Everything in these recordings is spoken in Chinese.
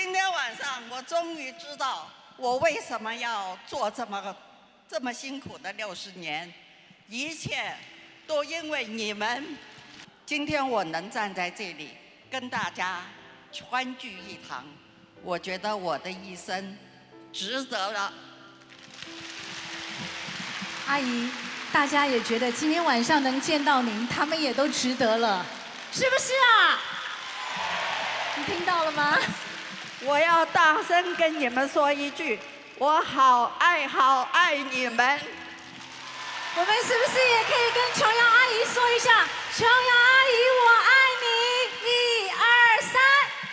今天晚上我终于知道我为什么要做这么辛苦的60年，一切都因为你们。今天我能站在这里跟大家欢聚一堂，我觉得我的一生值得了。 阿姨，大家也觉得今天晚上能见到您，他们也都值得了，是不是啊？你听到了吗？ 我要大声跟你们说一句，我好爱你们。 我们是不是也可以跟琼瑶阿姨说一下？琼瑶阿姨，我爱你！1、2、3。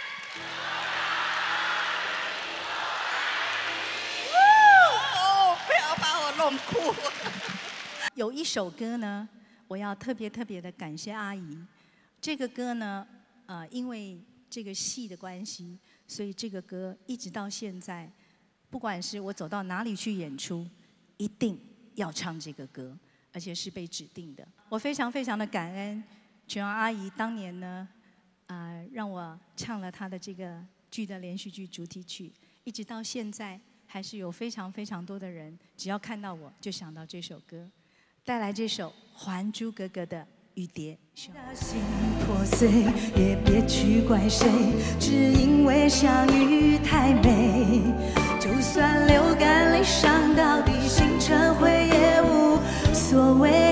哦，不要把我弄哭。 有一首歌呢，我要特别的感谢阿姨。这个歌呢，因为这个戏的关系，所以这个歌一直到现在，不管是我走到哪里去演出，一定要唱这个歌，而且是被指定的。我非常的感恩琼瑶阿姨当年呢，让我唱了她的这个剧的连续剧主题曲，一直到现在，还是有非常多的人，只要看到我就想到这首歌。带来这首《还珠格格》的雨蝶。心破碎也别去怪谁，只因为相遇太美。就算流干泪伤到底，心成灰也无所谓。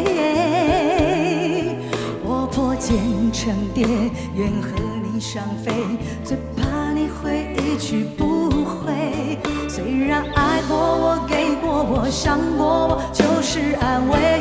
我破茧成蝶，愿和你双飞，最怕你会一去不回。虽然爱过我，给过我，伤过我，就是安慰。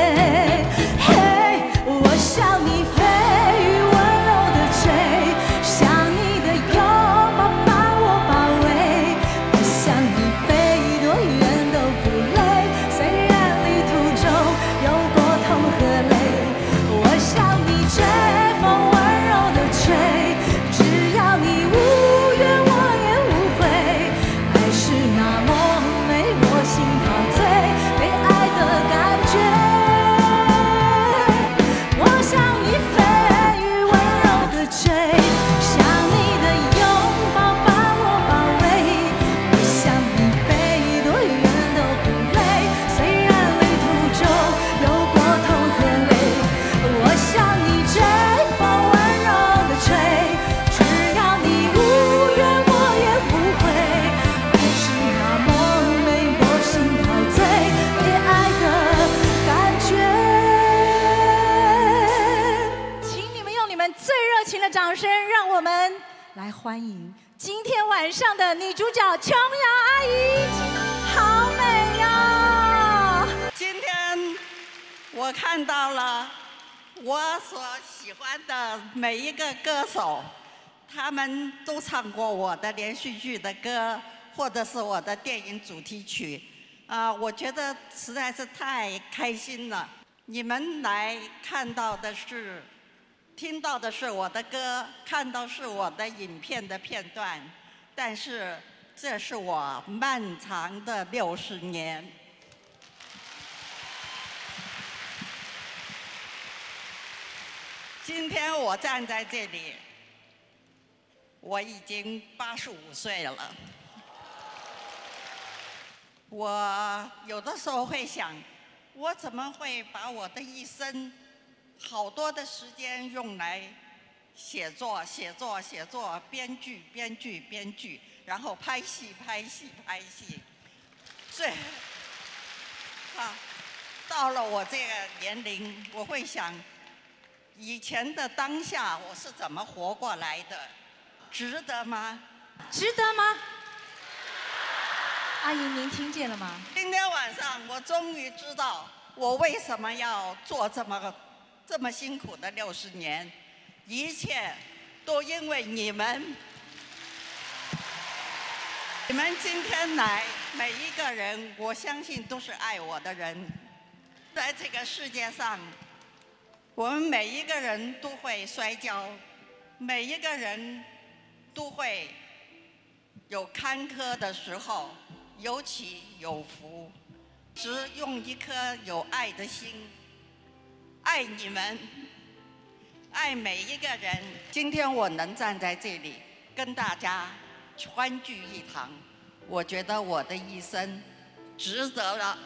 嘿，我想你飞，温柔的吹，想你的拥抱把我包围。我想你飞多远都不累，虽然旅途中有过痛和泪。我想你吹风温柔的吹，只要你无怨我也无悔。爱是那么美，我心陶醉，被爱的感觉。我想你飞羽温柔的吹，想你的拥抱把我包围。我想你飞多远都不累，虽然旅途中有过痛和泪。我想你吹风温柔的吹，只要你无怨我也无悔。爱是那么美，我心陶醉，被爱的感觉。请你们用你们最热情的掌声，让我们来欢迎今天晚上的女主角琼瑶阿姨，好美呀！ 今天我看到了我所喜欢的每一个歌手，他们都唱过我的连续剧的歌，或者是我的电影主题曲。我觉得实在是太开心了。你们来看到的是，听到的是我的歌，看到是我的影片的片段，但是这是我漫长的60年。今天我站在这里，我已经85岁了。我有的时候会想，我怎么会把我的一生好多的时间用来写作、编剧，然后拍戏。到了我这个年龄，我会想，以前的当下我是怎么活过来的，值得吗？ 值得吗？阿姨，您听见了吗？ 今天晚上我终于知道我为什么要做这么辛苦的60年，一切都因为你们。你们今天来，每一个人，我相信都是爱我的人。在这个世界上，我们每一个人都会摔跤，每一个人都会有坎坷的时候，有起有伏。只用一颗有爱的心，爱你们，爱每一个人。今天我能站在这里跟大家欢聚一堂，我觉得我的一生值得了。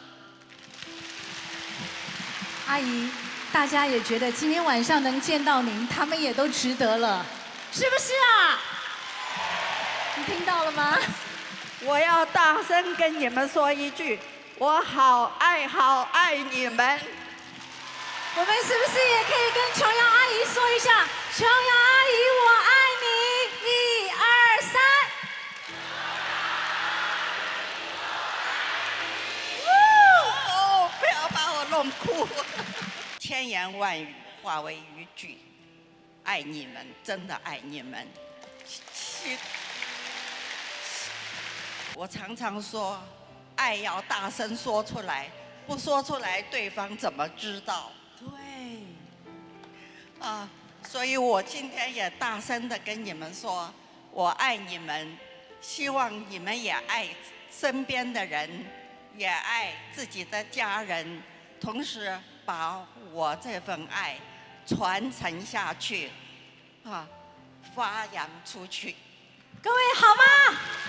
阿姨，大家也觉得今天晚上能见到您，他们也都值得了，是不是啊？你听到了吗？ 我要大声跟你们说一句，我好爱你们。 我们是不是也可以跟琼瑶阿姨说一下？琼瑶阿姨，我爱你！1、2、3。 哦，不要把我弄哭。千言万语化为一句，爱你们，真的爱你们。我常常说，爱要大声说出来，不说出来，对方怎么知道？ 对。 所以我今天也大声的跟你们说，我爱你们，希望你们也爱身边的人，也爱自己的家人，同时把我这份爱传承下去，发扬出去。 各位好吗？